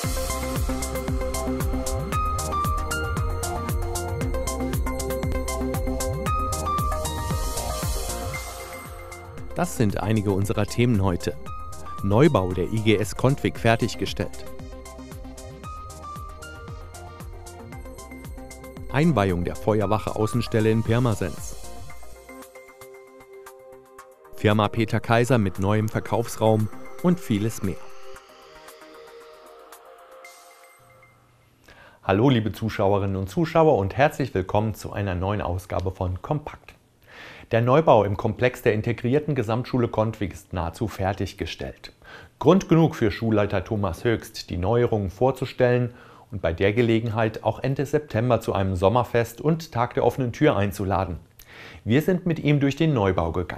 Das sind einige unserer Themen heute. Neubau der IGS Kontwig fertiggestellt. Einweihung der Feuerwache Außenstelle in Pirmasens. Firma Peter Kaiser mit neuem Verkaufsraum und vieles mehr. Hallo liebe Zuschauerinnen und Zuschauer und herzlich willkommen zu einer neuen Ausgabe von Kompakt. Der Neubau im Komplex der integrierten Gesamtschule Kontwig ist nahezu fertiggestellt. Grund genug für Schulleiter Thomas Höchst, die Neuerungen vorzustellen und bei der Gelegenheit auch Ende September zu einem Sommerfest und Tag der offenen Tür einzuladen. Wir sind mit ihm durch den Neubau gegangen.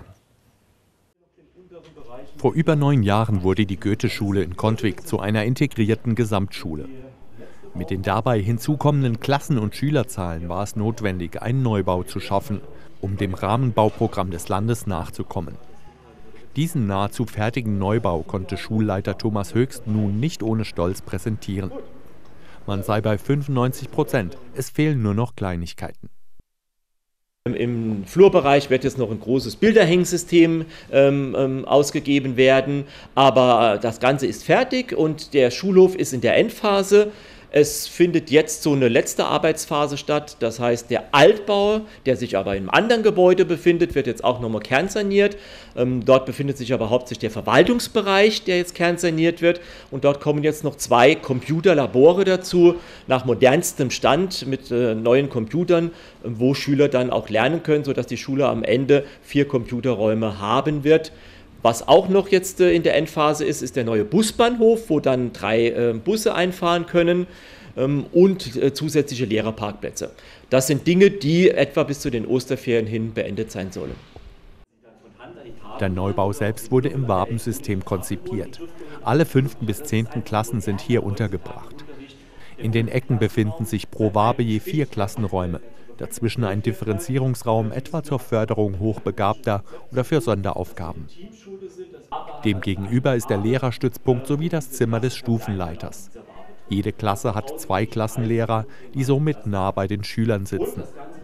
Vor über 9 Jahren wurde die Goethe-Schule in Kontwig zu einer integrierten Gesamtschule. Mit den dabei hinzukommenden Klassen- und Schülerzahlen war es notwendig, einen Neubau zu schaffen, um dem Rahmenbauprogramm des Landes nachzukommen. Diesen nahezu fertigen Neubau konnte Schulleiter Thomas Höchst nun nicht ohne Stolz präsentieren. Man sei bei 95%, es fehlen nur noch Kleinigkeiten. Im Flurbereich wird jetzt noch ein großes Bilderhängsystem ausgegeben werden, aber das Ganze ist fertig und der Schulhof ist in der Endphase. Es findet jetzt so eine letzte Arbeitsphase statt, das heißt der Altbau, der sich aber in einem anderen Gebäude befindet, wird jetzt auch nochmal kernsaniert. Dort befindet sich aber hauptsächlich der Verwaltungsbereich, der jetzt kernsaniert wird und dort kommen jetzt noch 2 Computerlabore dazu, nach modernstem Stand mit neuen Computern, wo Schüler dann auch lernen können, sodass die Schule am Ende 4 Computerräume haben wird. Was auch noch jetzt in der Endphase ist, ist der neue Busbahnhof, wo dann 3 Busse einfahren können und zusätzliche Lehrerparkplätze. Das sind Dinge, die etwa bis zu den Osterferien hin beendet sein sollen. Der Neubau selbst wurde im Wabensystem konzipiert. Alle 5. bis 10. Klassen sind hier untergebracht. In den Ecken befinden sich pro Wabe je 4 Klassenräume. Dazwischen ein Differenzierungsraum, etwa zur Förderung Hochbegabter oder für Sonderaufgaben. Demgegenüber ist der Lehrerstützpunkt sowie das Zimmer des Stufenleiters. Jede Klasse hat 2 Klassenlehrer, die somit nah bei den Schülern sitzen.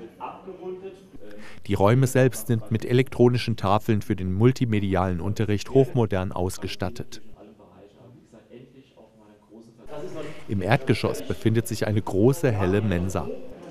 Die Räume selbst sind mit elektronischen Tafeln für den multimedialen Unterricht hochmodern ausgestattet. Im Erdgeschoss befindet sich eine große, helle Mensa.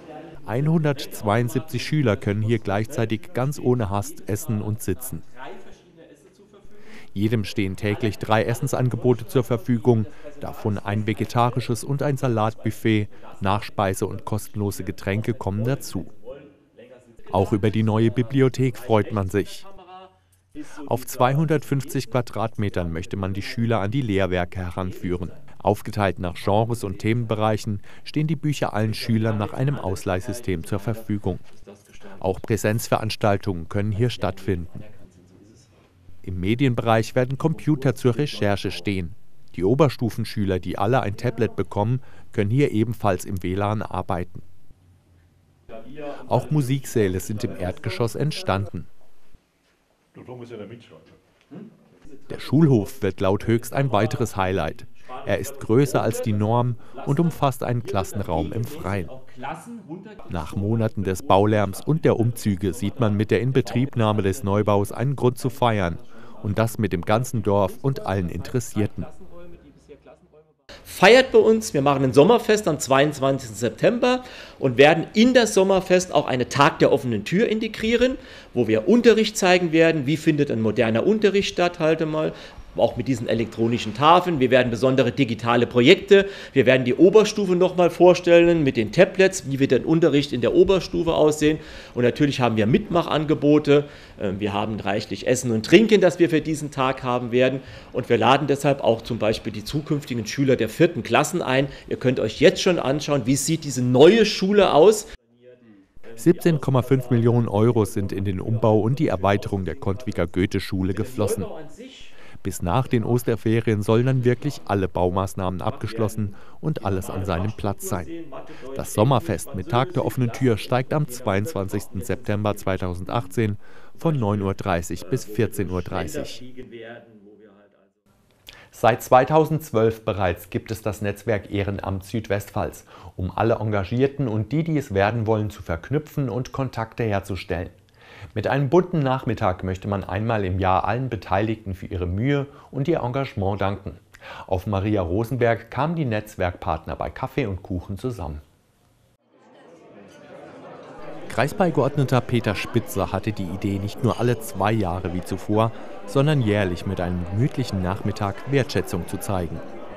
172 Schüler können hier gleichzeitig ganz ohne Hast essen und sitzen. Jedem stehen täglich 3 Essensangebote zur Verfügung, davon ein vegetarisches und ein Salatbuffet, Nachspeise und kostenlose Getränke kommen dazu. Auch über die neue Bibliothek freut man sich. Auf 250 Quadratmetern möchte man die Schüler an die Lehrwerke heranführen. Aufgeteilt nach Genres und Themenbereichen stehen die Bücher allen Schülern nach einem Ausleihsystem zur Verfügung. Auch Präsenzveranstaltungen können hier stattfinden. Im Medienbereich werden Computer zur Recherche stehen. Die Oberstufenschüler, die alle ein Tablet bekommen, können hier ebenfalls im WLAN arbeiten. Auch Musiksäle sind im Erdgeschoss entstanden. Der Schulhof wird laut Höchst ein weiteres Highlight. Er ist größer als die Norm und umfasst einen Klassenraum im Freien. Nach Monaten des Baulärms und der Umzüge sieht man mit der Inbetriebnahme des Neubaus einen Grund zu feiern. Und das mit dem ganzen Dorf und allen Interessierten. Feiert bei uns, wir machen ein Sommerfest am 22. September und werden in das Sommerfest auch einen Tag der offenen Tür integrieren, wo wir Unterricht zeigen werden, wie findet ein moderner Unterricht statt, auch mit diesen elektronischen Tafeln. Wir werden besondere digitale Projekte, wir werden die Oberstufe nochmal vorstellen mit den Tablets, wie wird der Unterricht in der Oberstufe aussehen und natürlich haben wir Mitmachangebote, wir haben reichlich Essen und Trinken, das wir für diesen Tag haben werden und wir laden deshalb auch zum Beispiel die zukünftigen Schüler der 4. Klassen ein. Ihr könnt euch jetzt schon anschauen, wie sieht diese neue Schule aus. 17,5 Millionen Euro sind in den Umbau und die Erweiterung der Kontwiger Goethe-Schule geflossen. Bis nach den Osterferien sollen dann wirklich alle Baumaßnahmen abgeschlossen und alles an seinem Platz sein. Das Sommerfest mit Tag der offenen Tür steigt am 22. September 2018 von 9:30 Uhr bis 14:30 Uhr. Seit 2012 bereits gibt es das Netzwerk Ehrenamt Südwestpfalz, um alle Engagierten und die es werden wollen, zu verknüpfen und Kontakte herzustellen. Mit einem bunten Nachmittag möchte man einmal im Jahr allen Beteiligten für ihre Mühe und ihr Engagement danken. Auf Maria Rosenberg kamen die Netzwerkpartner bei Kaffee und Kuchen zusammen. Kreisbeigeordneter Peter Spitzer hatte die Idee, nicht nur alle 2 Jahre wie zuvor, sondern jährlich mit einem gemütlichen Nachmittag Wertschätzung zu zeigen.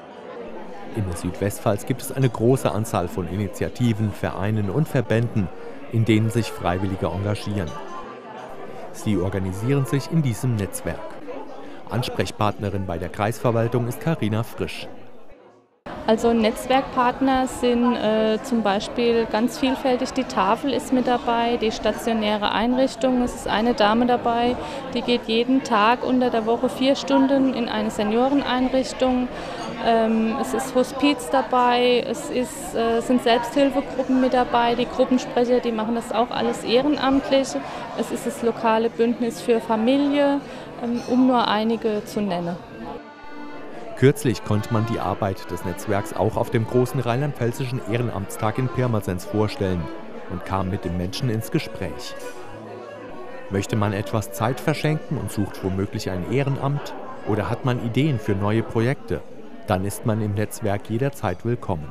In der Südwestpfalz gibt es eine große Anzahl von Initiativen, Vereinen und Verbänden, in denen sich Freiwillige engagieren. Sie organisieren sich in diesem Netzwerk. Ansprechpartnerin bei der Kreisverwaltung ist Carina Frisch. Also Netzwerkpartner sind zum Beispiel ganz vielfältig. Die Tafel ist mit dabei, die stationäre Einrichtung. Es ist eine Dame dabei, die geht jeden Tag unter der Woche 4 Stunden in eine Senioreneinrichtung. Es ist Hospiz dabei, sind Selbsthilfegruppen mit dabei. Die Gruppensprecher, die machen das auch alles ehrenamtlich. Es ist das lokale Bündnis für Familie, um nur einige zu nennen. Kürzlich konnte man die Arbeit des Netzwerks auch auf dem großen rheinland-pfälzischen Ehrenamtstag in Pirmasens vorstellen und kam mit den Menschen ins Gespräch. Möchte man etwas Zeit verschenken und sucht womöglich ein Ehrenamt oder hat man Ideen für neue Projekte, dann ist man im Netzwerk jederzeit willkommen.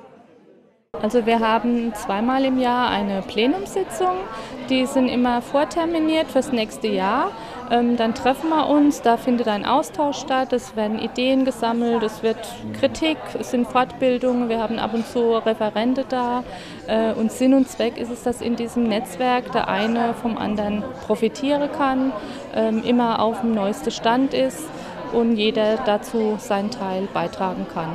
Also wir haben 2-mal im Jahr eine Plenumssitzung, die sind immer vorterminiert fürs nächste Jahr. Dann treffen wir uns, da findet ein Austausch statt, es werden Ideen gesammelt, es wird Kritik, es sind Fortbildungen, wir haben ab und zu Referente da. Und Sinn und Zweck ist es, dass in diesem Netzwerk der eine vom anderen profitieren kann, immer auf dem neuesten Stand ist und jeder dazu seinen Teil beitragen kann.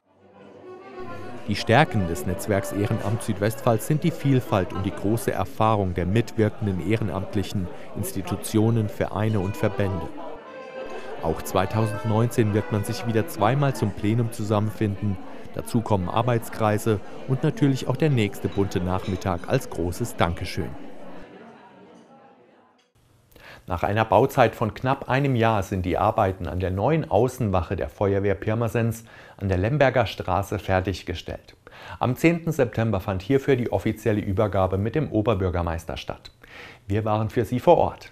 Die Stärken des Netzwerks Ehrenamt Südwestpfalz sind die Vielfalt und die große Erfahrung der mitwirkenden ehrenamtlichen Institutionen, Vereine und Verbände. Auch 2019 wird man sich wieder 2-mal zum Plenum zusammenfinden. Dazu kommen Arbeitskreise und natürlich auch der nächste bunte Nachmittag als großes Dankeschön. Nach einer Bauzeit von knapp einem Jahr sind die Arbeiten an der neuen Außenwache der Feuerwehr Pirmasens an der Lemberger Straße fertiggestellt. Am 10. September fand hierfür die offizielle Übergabe mit dem Oberbürgermeister statt. Wir waren für Sie vor Ort.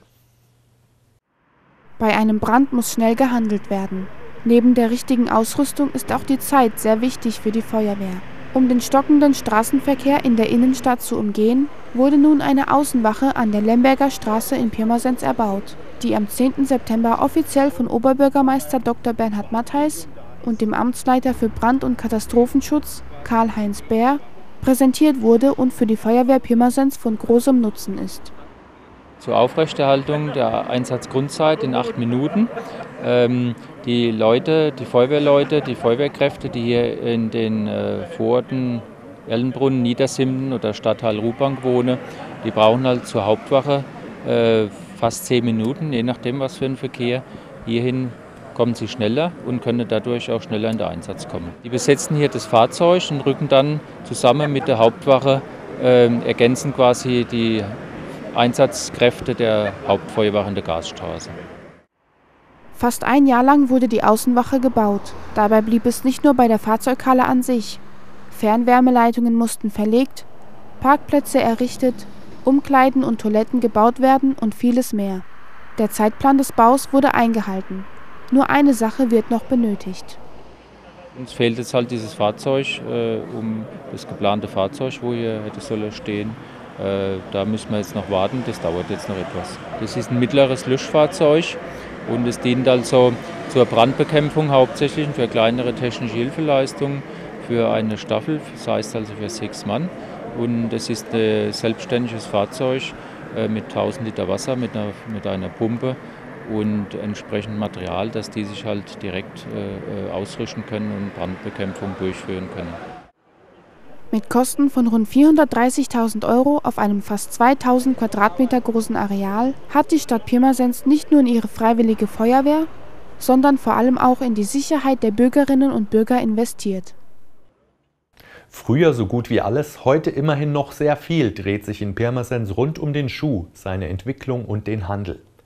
Bei einem Brand muss schnell gehandelt werden. Neben der richtigen Ausrüstung ist auch die Zeit sehr wichtig für die Feuerwehr. Um den stockenden Straßenverkehr in der Innenstadt zu umgehen, wurde nun eine Außenwache an der Lemberger Straße in Pirmasens erbaut, die am 10. September offiziell von Oberbürgermeister Dr. Bernhard Mattheis und dem Amtsleiter für Brand- und Katastrophenschutz, Karl-Heinz Bär, präsentiert wurde und für die Feuerwehr Pirmasens von großem Nutzen ist. Zur Aufrechterhaltung der Einsatzgrundzeit in 8 Minuten. Die Leute, die Feuerwehrleute, die Feuerwehrkräfte, die hier in den Vororten Erlenbrunn, Niedersimden oder Stadtteil Ruhbank wohnen, die brauchen halt zur Hauptwache fast 10 Minuten, je nachdem was für ein Verkehr. Hierhin kommen sie schneller und können dadurch auch schneller in den Einsatz kommen. Die besetzen hier das Fahrzeug und rücken dann zusammen mit der Hauptwache, ergänzen quasi die Einsatzkräfte der Hauptfeuerwache in der Gasstraße. Fast ein Jahr lang wurde die Außenwache gebaut. Dabei blieb es nicht nur bei der Fahrzeughalle an sich. Fernwärmeleitungen mussten verlegt, Parkplätze errichtet, Umkleiden und Toiletten gebaut werden und vieles mehr. Der Zeitplan des Baus wurde eingehalten. Nur eine Sache wird noch benötigt. Uns fehlt jetzt halt dieses Fahrzeug, um das geplante Fahrzeug, wo hier hätte sollen stehen. Da müssen wir jetzt noch warten, das dauert jetzt noch etwas. Das ist ein mittleres Löschfahrzeug und es dient also zur Brandbekämpfung hauptsächlich und für kleinere technische Hilfeleistungen für eine Staffel, das heißt also für 6 Mann. Und es ist ein selbstständiges Fahrzeug mit 1000 Liter Wasser, mit einer Pumpe und entsprechend Material, dass die sich halt direkt ausrüsten können und Brandbekämpfung durchführen können. Mit Kosten von rund 430.000 € auf einem fast 2000 Quadratmeter großen Areal hat die Stadt Pirmasens nicht nur in ihre freiwillige Feuerwehr, sondern vor allem auch in die Sicherheit der Bürgerinnen und Bürger investiert. Früher so gut wie alles, heute immerhin noch sehr viel dreht sich in Pirmasens rund um den Schuh, seine Entwicklung und den Handel.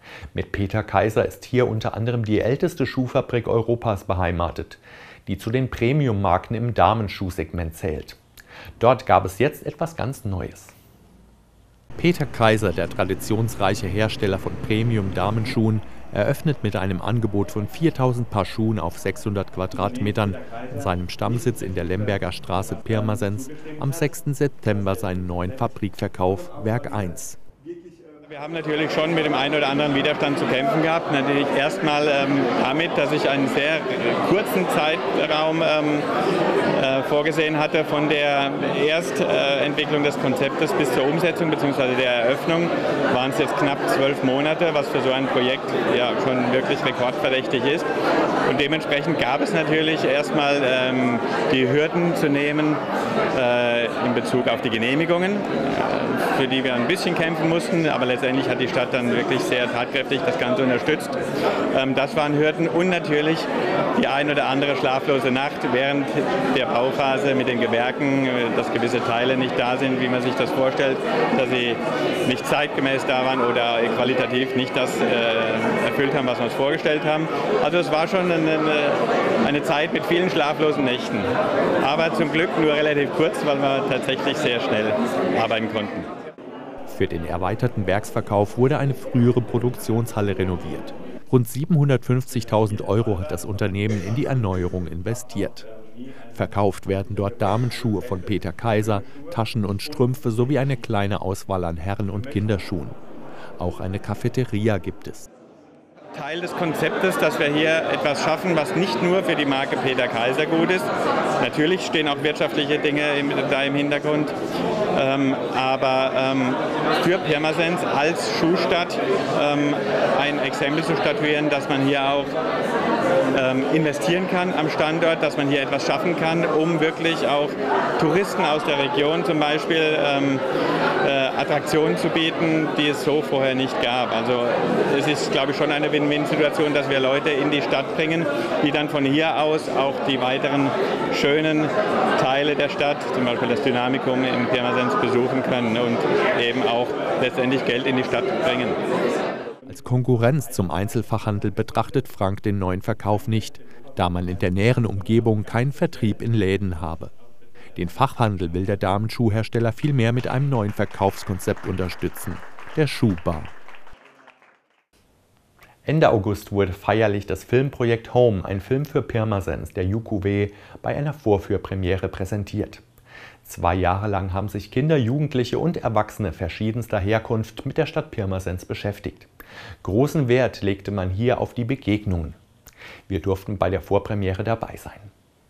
Mit Peter Kaiser ist hier unter anderem die älteste Schuhfabrik Europas beheimatet, die zu den Premium-Marken im Damenschuhsegment zählt. Dort gab es jetzt etwas ganz Neues. Peter Kaiser, der traditionsreiche Hersteller von Premium-Damenschuhen, eröffnet mit einem Angebot von 4000 Paar Schuhen auf 600 Quadratmetern in seinem Stammsitz in der Lemberger Straße Pirmasens am 6. September seinen neuen Fabrikverkauf Werk 1. Wir haben natürlich schon mit dem einen oder anderen Widerstand zu kämpfen gehabt. Natürlich erstmal damit, dass ich einen sehr kurzen Zeitraum vorgesehen hatte von der Erstentwicklung des Konzeptes bis zur Umsetzung bzw. der Eröffnung. Waren es jetzt knapp 12 Monate, was für so ein Projekt ja schon wirklich rekordverdächtig ist. Und dementsprechend gab es natürlich erstmal die Hürden zu nehmen in Bezug auf die Genehmigungen, für die wir ein bisschen kämpfen mussten, aber letztendlich hat die Stadt dann wirklich sehr tatkräftig das Ganze unterstützt. Das waren Hürden und natürlich die ein oder andere schlaflose Nacht während der Bauphase mit den Gewerken, dass gewisse Teile nicht da sind, wie man sich das vorstellt, dass sie nicht zeitgemäß da waren oder qualitativ nicht das erfüllt haben, was wir uns vorgestellt haben. Also es war schon eine Zeit mit vielen schlaflosen Nächten, aber zum Glück nur relativ kurz, weil wir tatsächlich sehr schnell arbeiten konnten. Für den erweiterten Werksverkauf wurde eine frühere Produktionshalle renoviert. Rund 750.000 € hat das Unternehmen in die Erneuerung investiert. Verkauft werden dort Damenschuhe von Peter Kaiser, Taschen und Strümpfe sowie eine kleine Auswahl an Herren- und Kinderschuhen. Auch eine Cafeteria gibt es. Teil des Konzeptes, dass wir hier etwas schaffen, was nicht nur für die Marke Peter Kaiser gut ist. Natürlich stehen auch wirtschaftliche Dinge da im Hintergrund, aber für Pirmasens als Schuhstadt ein Exempel zu statuieren, dass man hier auch investieren kann am Standort, dass man hier etwas schaffen kann, um wirklich auch Touristen aus der Region zum Beispiel Attraktionen zu bieten, die es so vorher nicht gab. Also es ist, glaube ich, schon eine Win-Win-Situation, dass wir Leute in die Stadt bringen, die dann von hier aus auch die weiteren schönen Teile der Stadt, zum Beispiel das Dynamikum in Pirmasens, besuchen können und eben auch letztendlich Geld in die Stadt bringen. Als Konkurrenz zum Einzelfachhandel betrachtet Frank den neuen Verkauf nicht, da man in der näheren Umgebung keinen Vertrieb in Läden habe. Den Fachhandel will der Damenschuhhersteller vielmehr mit einem neuen Verkaufskonzept unterstützen, der Schuhbar. Ende August wurde feierlich das Filmprojekt Home, ein Film für Pirmasens, der UQW, bei einer Vorführpremiere präsentiert. 2 Jahre lang haben sich Kinder, Jugendliche und Erwachsene verschiedenster Herkunft mit der Stadt Pirmasens beschäftigt. Großen Wert legte man hier auf die Begegnungen. Wir durften bei der Vorpremiere dabei sein.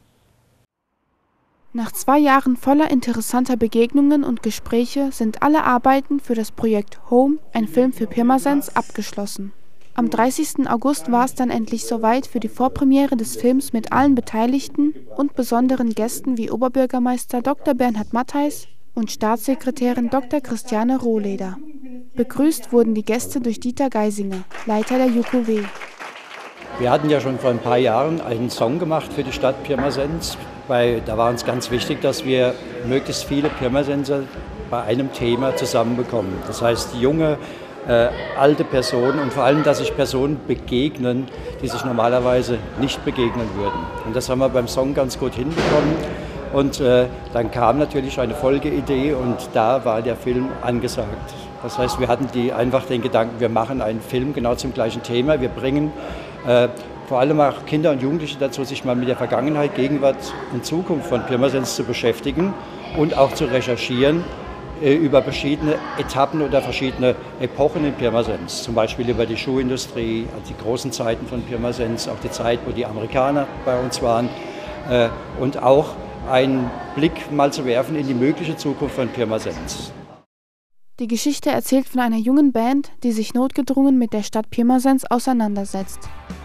Nach 2 Jahren voller interessanter Begegnungen und Gespräche sind alle Arbeiten für das Projekt Home, ein Film für Pirmasens, abgeschlossen. Am 30. August war es dann endlich soweit für die Vorpremiere des Films mit allen Beteiligten und besonderen Gästen wie Oberbürgermeister Dr. Bernhard Mattheis und Staatssekretärin Dr. Christiane Rohleder. Begrüßt wurden die Gäste durch Dieter Geisinger, Leiter der UQW. Wir hatten ja schon vor ein paar Jahren einen Song gemacht für die Stadt Pirmasens. Da war uns ganz wichtig, dass wir möglichst viele Pirmasenser bei einem Thema zusammenbekommen. Das heißt, junge, alte Personen und vor allem, dass sich Personen begegnen, die sich normalerweise nicht begegnen würden. Und das haben wir beim Song ganz gut hinbekommen. Und dann kam natürlich eine Folgeidee und da war der Film angesagt. Das heißt, wir hatten einfach den Gedanken, wir machen einen Film genau zum gleichen Thema. Wir bringen vor allem auch Kinder und Jugendliche dazu, sich mal mit der Vergangenheit, Gegenwart und Zukunft von Pirmasens zu beschäftigen und auch zu recherchieren über verschiedene Etappen oder verschiedene Epochen in Pirmasens. Zum Beispiel über die Schuhindustrie, also die großen Zeiten von Pirmasens, auch die Zeit, wo die Amerikaner bei uns waren und auch einen Blick mal zu werfen in die mögliche Zukunft von Pirmasens. Die Geschichte erzählt von einer jungen Band, die sich notgedrungen mit der Stadt Pirmasens auseinandersetzt.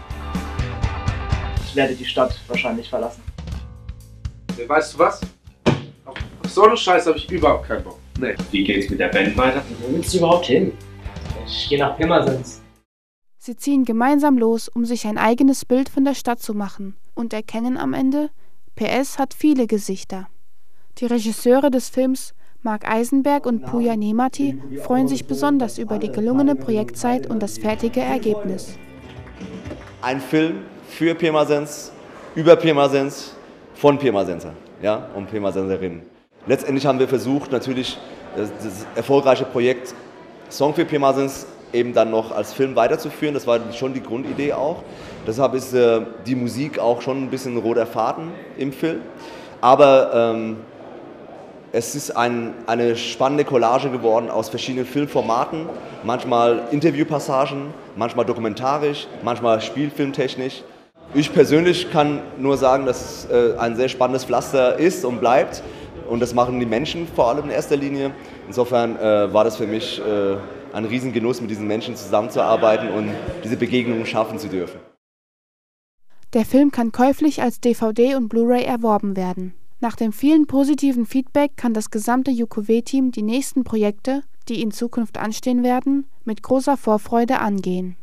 Ich werde die Stadt wahrscheinlich verlassen. Weißt du was? Auf so einen Scheiß habe ich überhaupt keinen Bock. Nee. Wie geht's mit der Band weiter? Wo willst du überhaupt hin? Ich gehe nach Pirmasens. Sie ziehen gemeinsam los, um sich ein eigenes Bild von der Stadt zu machen und erkennen am Ende, PS hat viele Gesichter. Die Regisseure des Films Marc Eisenberg und Pooya Nemati freuen sich besonders über die gelungene Projektzeit und das fertige Ergebnis. Ein Film für Pirmasens, über Pirmasens, von Pirmasenser, ja, und Pirmasenserinnen. Letztendlich haben wir versucht, natürlich das erfolgreiche Projekt Song für Pirmasens eben dann noch als Film weiterzuführen. Das war schon die Grundidee auch. Deshalb ist die Musik auch schon ein bisschen roter Faden im Film. Aber es ist eine spannende Collage geworden aus verschiedenen Filmformaten. Manchmal Interviewpassagen, manchmal dokumentarisch, manchmal spielfilmtechnisch. Ich persönlich kann nur sagen, dass es ein sehr spannendes Pflaster ist und bleibt. Und das machen die Menschen vor allem in erster Linie. Insofern war das für mich ein Riesengenuss, mit diesen Menschen zusammenzuarbeiten und diese Begegnungen schaffen zu dürfen. Der Film kann käuflich als DVD und Blu-ray erworben werden. Nach dem vielen positiven Feedback kann das gesamte UKW-Team die nächsten Projekte, die in Zukunft anstehen werden, mit großer Vorfreude angehen.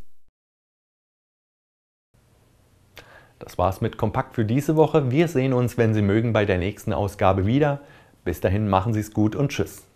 Das war's mit Kompakt für diese Woche. Wir sehen uns, wenn Sie mögen, bei der nächsten Ausgabe wieder. Bis dahin, machen Sie es gut und tschüss.